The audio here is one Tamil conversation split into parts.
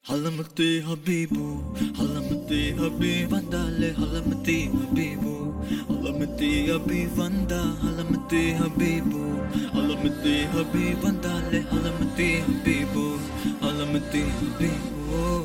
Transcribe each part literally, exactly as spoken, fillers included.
حلمتي حبيبو حلمتي حبيب وندالي حلمتي حبيبو حلمتي حبيب وندا حلمتي حبيبو حلمتي حبيب وندالي حلمتي حبيبو حلمتي حبيبو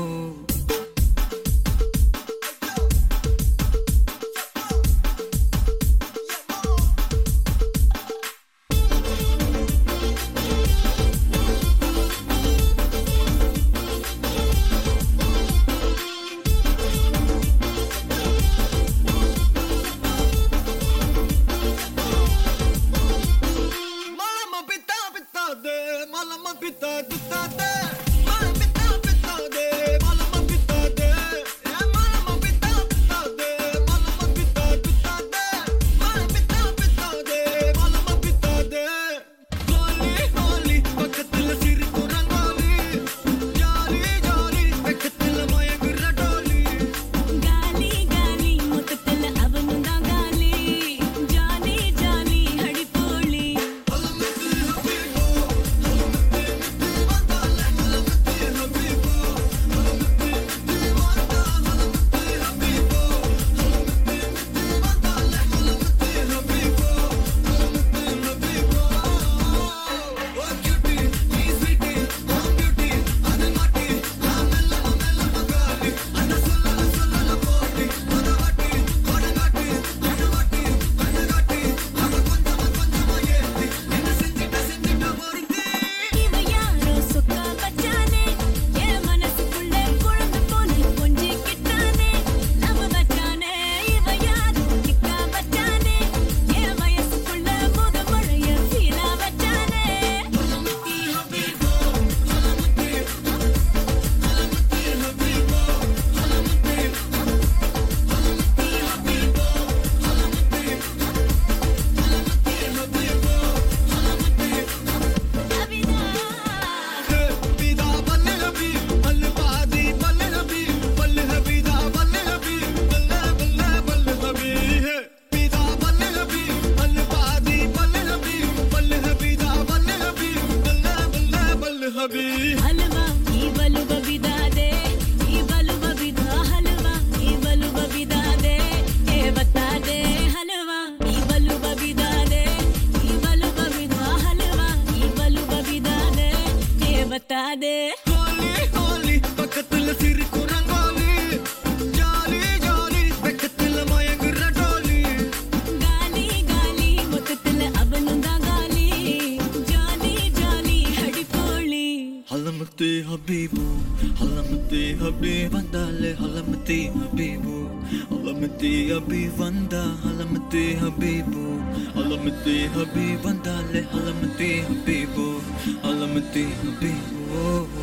हलवा ई बलु बबिदा दे ई बलु बबिदा हलवा ई बलु बबिदा दे ए बता दे हलवा ई बलु बबिदा दे ई बलु बबिदा हलवा ई बलु बबिदा दे ए बता दे होली होली பக்கத்துல சிரிக்கும் ரங்கோலி ஜாலி ஜாலி பக்கத்துல மயங்குற டோலி गाली गाली முத்தத்துல அவனும் தான் गाली ஜாலி ஜாலி அடிப்போலி حلمتي حبيبو حلمتي حبيب وندالي حلمتي حبيبو حلمتي حبيب وندا حلمتي حبيبو حلمتي حبيب وندالي حلمتي حبيبو حلمتي حبيبو